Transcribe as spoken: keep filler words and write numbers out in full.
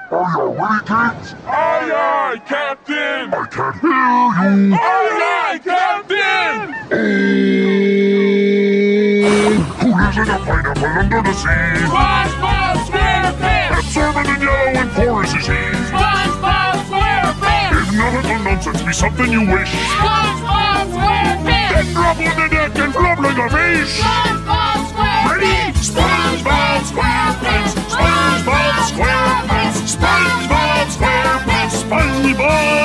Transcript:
Are you ready, kids? Aye, aye, Captain! I can't hear you! Aye, aye, Captain! Oh! Who lives in a pineapple under the sea? SpongeBob SquarePants! Absorbent and yellow and porous is he. SpongeBob SquarePants! If nautical nonsense be something you wish, SpongeBob SquarePants! then drop on the deck and flop like a fish! SpongeBob SquarePants! Ready? SpongeBob SquarePants! SpongeBob SquarePants! SpongeBob SquarePants! SpongeBob